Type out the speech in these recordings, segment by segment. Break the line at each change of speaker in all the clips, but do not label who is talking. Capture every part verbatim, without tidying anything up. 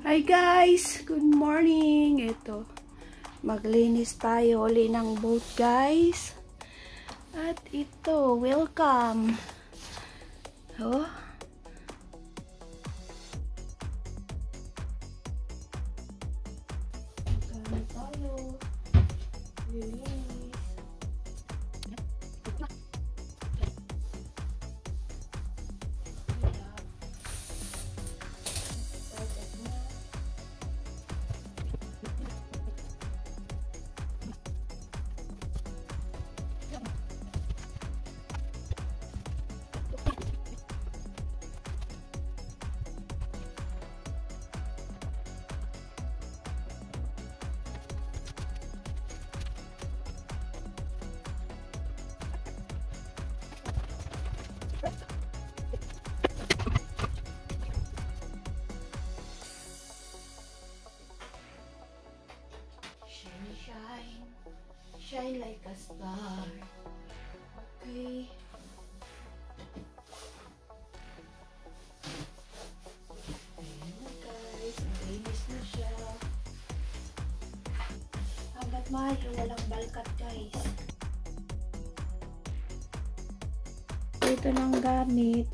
Hi guys! Good morning! Ito, maglinis tayo uli ng boat guys. At ito, welcome! Oh. Kami tayo. Linis. Shine, shine like a star. Okay. Ayan na guys, malinis na siya. Hanggat maaari, walang balkat guys. Ito ng gamit.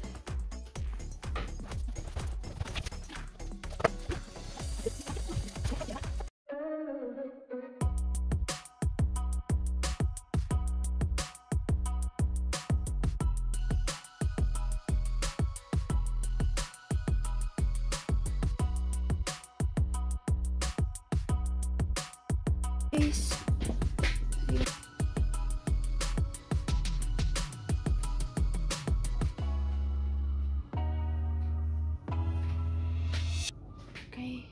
Guys. Okay.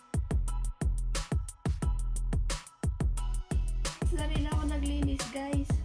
Na rin ako naglinis guys.